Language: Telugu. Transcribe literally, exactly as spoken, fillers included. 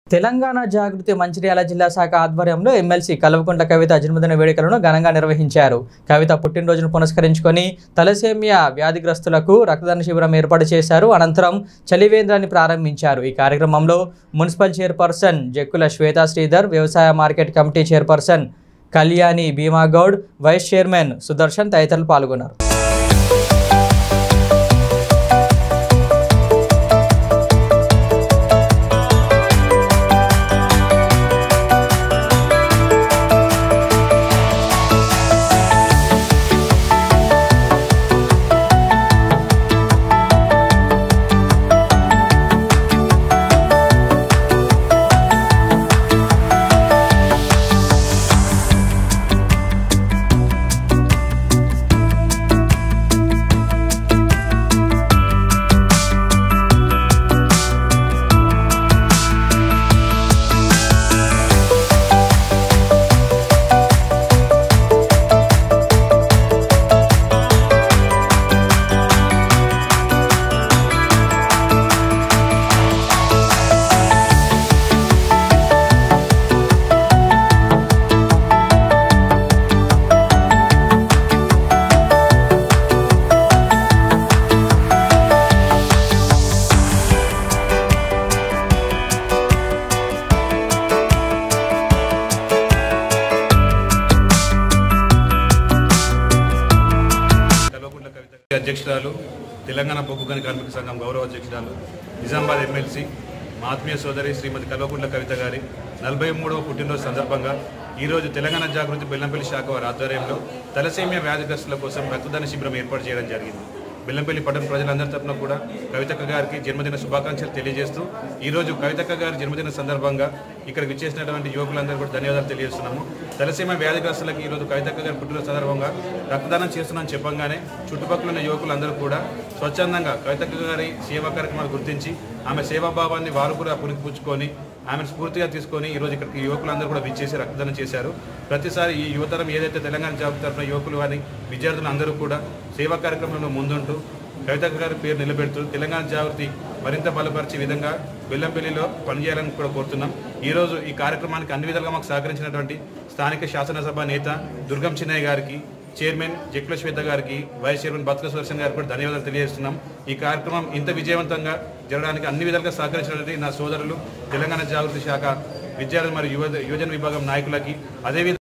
తెలంగాణ జాగృతి మంచిర్యాల జిల్లా శాఖ ఆధ్వర్యంలో ఎమ్మెల్సీ కల్వకుంట్ల కవిత జన్మదిన వేడుకలను ఘనంగా నిర్వహించారు. కవిత పుట్టినరోజును పురస్కరించుకొని తలసేమియా వ్యాధిగ్రస్తులకు రక్తదాన శిబిరం ఏర్పాటు చేశారు. అనంతరం చలివేంద్రాన్ని ప్రారంభించారు. ఈ కార్యక్రమంలో మున్సిపల్ చైర్పర్సన్ జక్కుల శ్వేతా శ్రీధర్, వ్యవసాయ market committee chairperson Kalyani Bhimagoud, vice chairman Sudarshan తదితరులు పాల్గొన్నారు. అధ్యక్షురాలు, తెలంగాణ బొగ్గు గని కార్మిక సంఘం గౌరవ అధ్యక్షురాలు, నిజామాబాద్ ఎమ్మెల్సీ మా ఆత్మీయ సోదరి శ్రీమతి కల్వకుంట్ల కవిత గారి నలభై మూడవ పుట్టినరోజు సందర్భంగా ఈరోజు తెలంగాణ జాగృతి బెల్లంపల్లి శాఖ వారి ఆధ్వర్యంలో తలసేమియా వ్యాధిగ్రస్తుల కోసం రక్తదాన శిబిరం ఏర్పాటు చేయడం జరిగింది. బెల్లంపల్లి పట్టణ ప్రజలందరి తరఫున కూడా కవితక్క గారికి జన్మదిన శుభాకాంక్షలు తెలియజేస్తూ ఈరోజు కవితక్క గారి జన్మదిన సందర్భంగా ఇక్కడికి విచ్చేసినటువంటి యువకులందరూ కూడా ధన్యవాదాలు తెలియజేస్తున్నాము. తలసేమియా వ్యాధిగ్రస్తులకు ఈరోజు కవితక్క గారి పుట్టినరోజు సందర్భంగా రక్తదానం చేస్తున్నామని చెప్పంగానే చుట్టుపక్కల ఉన్న యువకులందరూ కూడా స్వచ్ఛందంగా కవితక్క గారి సేవా కార్యక్రమాలు గుర్తించి ఆమె సేవాభావాన్ని వారు కూడా పుణికిపుచ్చుకొని ఆమెను స్ఫూర్తిగా తీసుకొని ఈరోజు ఇక్కడికి యువకులందరూ కూడా విచ్చేసి రక్తదానం చేశారు. ప్రతిసారి ఈ యువతరం ఏదైతే తెలంగాణ జాగృతి తరఫున యువకులు కానీ విద్యార్థులు అందరూ కూడా సేవా కార్యక్రమంలో ముందుంటూ కవితక్క గారి పేరు నిలబెడుతూ తెలంగాణ జాగృతి మరింత బలపరిచే విధంగా బెల్లంపల్లిలో పనిచేయాలని కూడా కోరుతున్నాం. ఈరోజు ఈ కార్యక్రమానికి అన్ని విధాలుగా మాకు సహకరించినటువంటి స్థానిక శాసనసభ నేత దుర్గం చిన్నయ్య గారికి, చైర్మన్ జక్కుల శ్వేత గారికి, వైస్ చైర్మన్ బతుక సుదర్శన్ గారికి కూడా ధన్యవాదాలు తెలియజేస్తున్నాం. ఈ కార్యక్రమం ఇంత విజయవంతంగా జరగడానికి అన్ని విధాలుగా సహకరించినటువంటి నా సోదరులు, తెలంగాణ జాగృతి శాఖ విద్యార్థులు మరియు యువ యువజన విభాగం నాయకులకి, అదేవిధంగా